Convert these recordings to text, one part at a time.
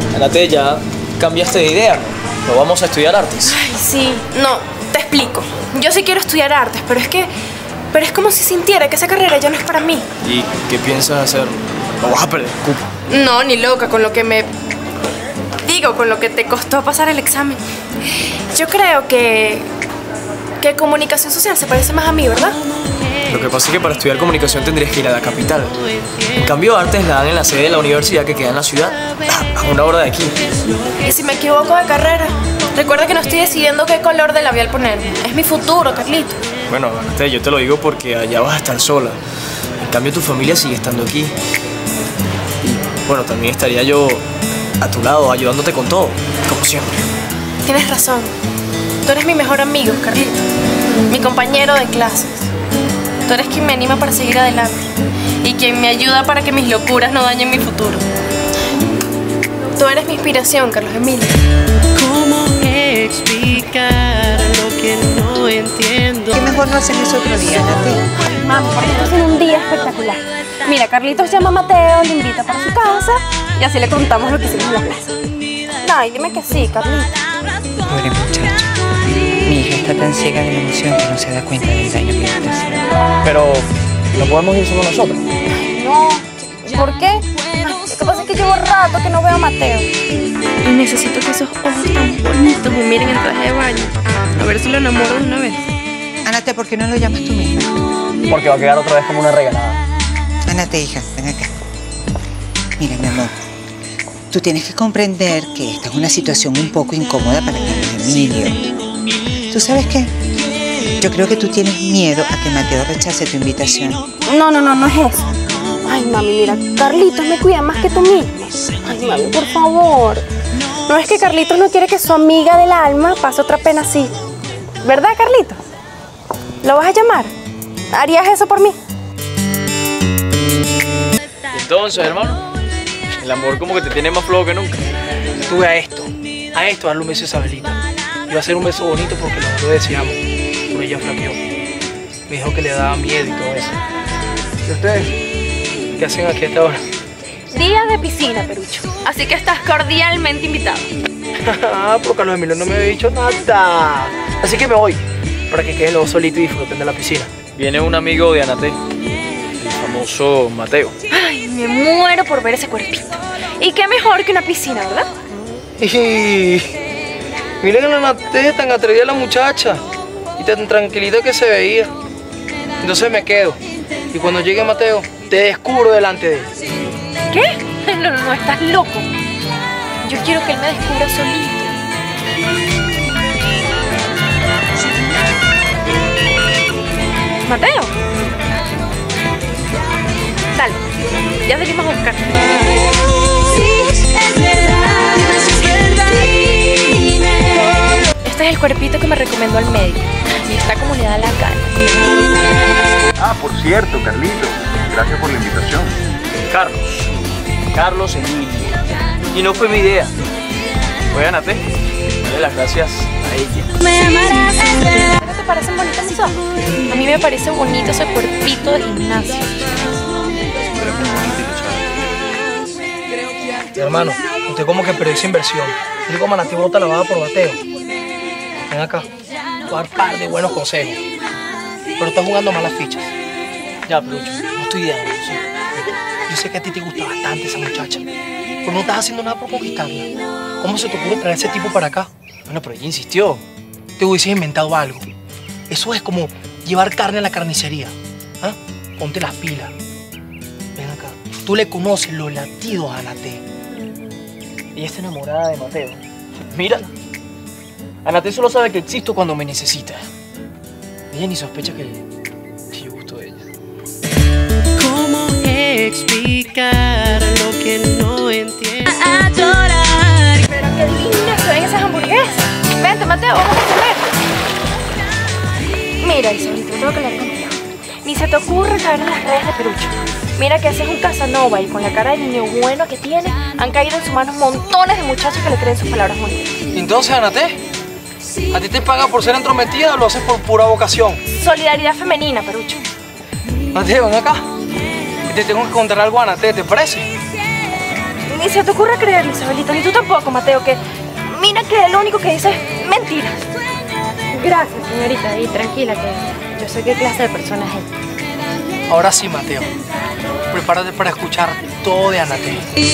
Anate, ya cambiaste de idea. No vamos a estudiar artes. Ay, sí. No, te explico. Yo sí quiero estudiar artes, pero es como si sintiera que esa carrera ya no es para mí. ¿Y qué piensas hacer? ¿No vas a perder cupo? No, ni loca, con lo que me... Digo, con lo que te costó pasar el examen. Yo creo que comunicación social se parece más a mí, ¿verdad? Lo que pasa es que para estudiar comunicación tendrías que ir a la capital. En cambio, artes la dan en la sede de la universidad que queda en la ciudad, a una hora de aquí. ¿Y si me equivoco de carrera? Recuerda que no estoy decidiendo qué color de labial ponerme. Es mi futuro, Carlito. Bueno, Anate, yo te lo digo porque allá vas a estar sola. En cambio, tu familia sigue estando aquí. Y, bueno, también estaría yo a tu lado, ayudándote con todo, como siempre. Tienes razón. Tú eres mi mejor amigo, Carlito. Mi compañero de clases. Tú eres quien me anima para seguir adelante. Y quien me ayuda para que mis locuras no dañen mi futuro. Tú eres mi inspiración, Carlos Emilio. ¿Cómo explicar lo que no entiendo? ¿Qué mejor no hacen eso otro día, Nati? Mamá, porque estás en un día espectacular. Mira, Carlitos llama a Mateo, le invita para su casa y así le contamos lo que hicimos en la plaza. Ay, dime que sí, Carlitos. Pobre muchacho. Mi hija está tan ciega de la emoción que no se da cuenta del daño que le está haciendo. Pero, ¿no podemos ir solo nosotros? No, ¿por qué? Lo que pasa es que llevo rato que no veo a Mateo. Y necesito que esos ojos tan bonitos me miren en traje de baño. A ver si lo enamoro de una vez. Anate, ¿por qué no lo llamas tú misma? Porque va a quedar otra vez como una regalada. Anate, hija, ven acá. Mira, mi amor, tú tienes que comprender que esta es una situación un poco incómoda para Carlos Emilio. ¿Tú sabes qué? Yo creo que tú tienes miedo a que Mateo rechace tu invitación. No es eso. Ay, mami, mira, Carlitos me cuida más que tú misma. Ay, mami, por favor. No es que Carlitos no quiere que su amiga del alma pase otra pena así. ¿Verdad, Carlitos? ¿Lo vas a llamar? ¿Harías eso por mí? Entonces, hermano, el amor como que te tiene más flojo que nunca. Tuve a esto darle un beso a Isabelita. Iba a ser un beso bonito porque los dos lo deseamos, pero ella flaqueó. Me dijo que le daba miedo y todo eso. ¿Y ustedes? ¿Qué hacen aquí a esta hora? Día de piscina, Perucho. Así que estás cordialmente invitado. Pero Carlos Emilio no me había dicho nada. Así que me voy, para que queden los dos solitos y disfruten de la piscina. Viene un amigo de Anate, el famoso Mateo. Ay, me muero por ver ese cuerpito. Y qué mejor que una piscina, ¿verdad? Y miren que la Nate tan atrevida la muchacha y tan tranquilita que se veía. Entonces me quedo. Y cuando llegue Mateo, te descubro delante de él. ¿Qué? No, estás loco. Yo quiero que él me descubra solito. Mateo. Dale, ya venimos a buscar. Este es el cuerpito que me recomendó el médico. Y está como le da la gana. Ah, por cierto, Carlito, gracias por la invitación. Carlos Emilio. Y no fue mi idea. Fue Anate. Dale las gracias a ella. ¿No te parecen bonitos mis ojos? A mí me parece bonito ese cuerpito de gimnasio. Hermano, usted como que perdió esa inversión. Yo como Nati bota la baja por Mateo. Ven acá, te voy a dar un par de buenos consejos. Pero estás jugando malas fichas. Ya, Perucho, no estoy ideando, ¿sí? Yo sé que a ti te gusta bastante esa muchacha, pero no estás haciendo nada por conquistarla. ¿Cómo se te ocurre traer ese tipo para acá? Bueno, pero ella insistió. Te hubieses inventado algo. Eso es como llevar carne a la carnicería. ¿Ah? Ponte las pilas. Ven acá. Tú le conoces los latidos a Anate. Ella está enamorada de Mateo. Mírala. Anate solo sabe que existo cuando me necesita. Ella ni sospecha que yo gusto de ella. ¿Cómo explicar lo que no entiendo? A llorar. Pero qué lindas se ven esas hamburguesas. Vente, Mateo, vamos a comer. Mira, Isabelita, tengo que hablar contigo. Ni se te ocurre caer en las redes de Perucho. Mira que ese es un Casanova y con la cara de niño bueno que tiene, han caído en sus manos montones de muchachos que le creen sus palabras bonitas. Entonces, Anate, ¿a ti te pagan por ser entrometida o lo haces por pura vocación? Solidaridad femenina, Perucho. Mateo, ven acá. Te tengo que contar algo a Anate, ¿te parece? Ni se te ocurra creer, Isabelita, ni tú tampoco, Mateo, que mira que lo único que dice es mentiras. Gracias, señorita, y tranquila, que yo sé qué clase de persona es ella. Ahora sí, Mateo. Prepárate para escuchar todo de Anate.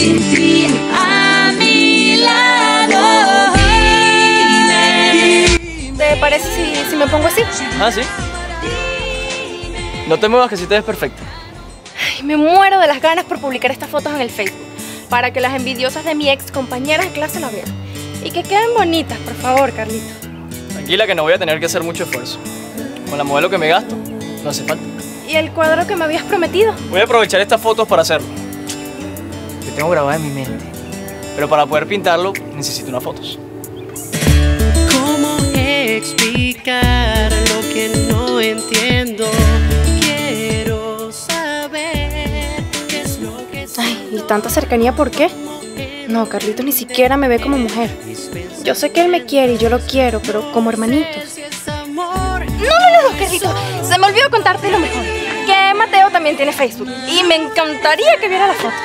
¿Te parece si me pongo así? Ah, sí. No te muevas, que si te ves perfecta. Ay, me muero de las ganas por publicar estas fotos en el Facebook, para que las envidiosas de mi ex compañeras de clase la vean. Y que queden bonitas, por favor, Carlito. Tranquila, que no voy a tener que hacer mucho esfuerzo. Con la modelo que me gasto, no hace falta. ¿Y el cuadro que me habías prometido? Voy a aprovechar estas fotos para hacerlo. Lo tengo grabado en mi mente. Pero para poder pintarlo, necesito unas fotos. ¿Cómo explicar lo que no entiendo? Quiero saber qué es lo que Ay, ¿y tanta cercanía por qué? No, Carlito ni siquiera me ve como mujer. Yo sé que él me quiere y yo lo quiero, pero como hermanitos. No, Carlito, se me olvidó contarte lo mejor. Que Mateo también tiene Facebook y me encantaría que viera la foto.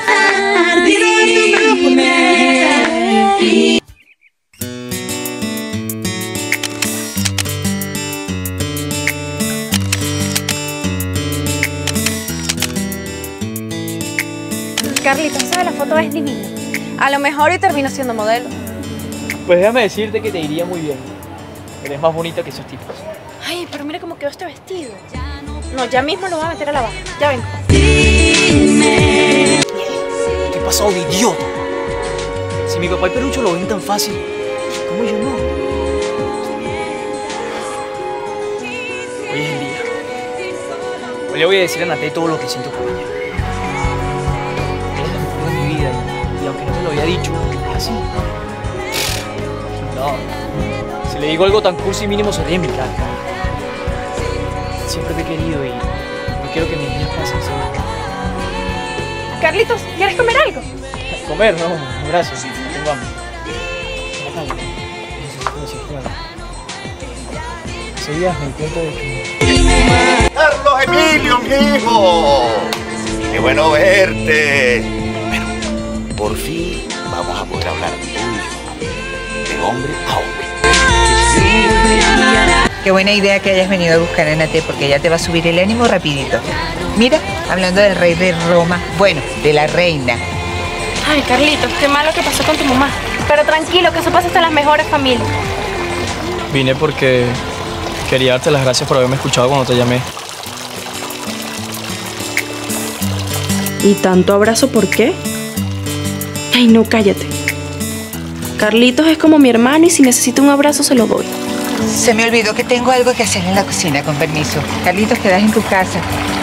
Carlito, esa de la foto es divina. A lo mejor y termino siendo modelo. Pues déjame decirte que te iría muy bien. Eres más bonita que esos tipos. Ay, pero mira cómo quedó este vestido. No, ya mismo lo voy a meter a lavar. Ya vengo. Estoy pasado de idiota. Si mi papá y Perucho lo ven tan fácil, ¿cómo yo no? Hoy es el día. Hoy le voy a decir a Nate todo lo que siento por ella. Ella es la mujer de mi vida y aunque no me lo había dicho, es así. No, si le digo algo tan cursi mínimo se ríe en mi cara. Siempre te he querido y no quiero que mis días pasen así. Carlitos, ¿quieres comer algo? Comer, no, gracias. Tengo hambre. Necesito decirte algo. Ese día me di cuenta de que... ¡Carlos Emilio, mi hijo! ¡Qué bueno verte! Bueno, por fin vamos a poder hablar de hombre a hombre. Qué buena idea que hayas venido a buscar a Nate, porque ella te va a subir el ánimo rapidito. Mira, hablando del rey de Roma, bueno, de la reina. Ay, Carlitos, qué malo que pasó con tu mamá. Pero tranquilo, que eso pasa hasta en las mejores familias. Vine porque quería darte las gracias por haberme escuchado cuando te llamé. ¿Y tanto abrazo por qué? Ay, no, cállate. Carlitos es como mi hermano y si necesita un abrazo se lo doy. Se me olvidó que tengo algo que hacer en la cocina, con permiso. Carlitos, quedas en tu casa.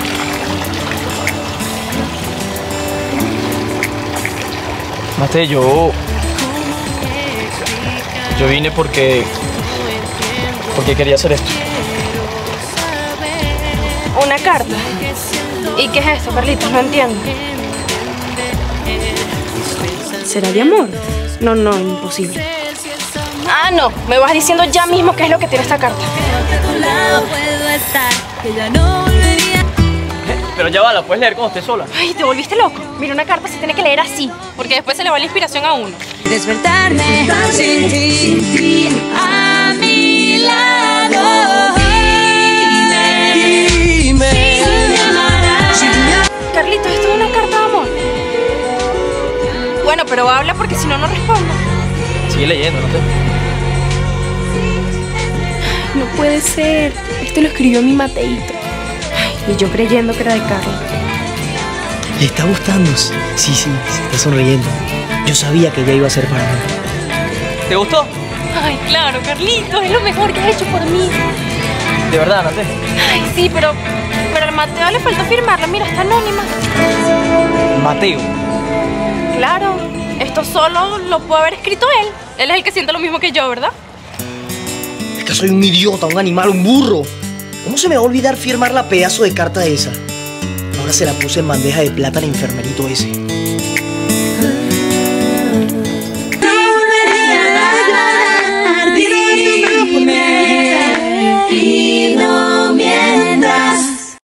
Mate, yo vine porque quería hacer esto. ¿Una carta? ¿Y qué es eso, Carlitos? No entiendo. ¿Será de amor? No, imposible. Ah, no. Me vas diciendo ya mismo qué es lo que tiene esta carta. Pero ya va, la puedes leer cuando estés sola. Ay, ¿te volviste loco? Mira, una carta se tiene que leer así, porque después se le va la inspiración a uno. despertarme sin ti a mi lado. Dime, Carlitos, esto es una carta de amor. Bueno, pero habla porque si no, no respondo. Sigue leyendo, ¿no te? No puede ser. Esto lo escribió mi Mateito. Ay, y yo creyendo que era de Carlos. ¿Le está gustando? Sí, se está sonriendo. Yo sabía que ella iba a ser para mí. ¿Te gustó? Ay, claro, Carlitos, es lo mejor que has hecho por mí. ¿De verdad, Nate? Ay, sí, pero al Mateo le faltó firmarla. Mira, está anónima. Mateo. Claro, esto solo lo puede haber escrito él. Él es el que siente lo mismo que yo, ¿verdad? Es que soy un idiota, un animal, un burro. ¿Cómo se me va a olvidar firmar la pedazo de carta esa? Ahora se la puse en bandeja de plata al enfermerito ese.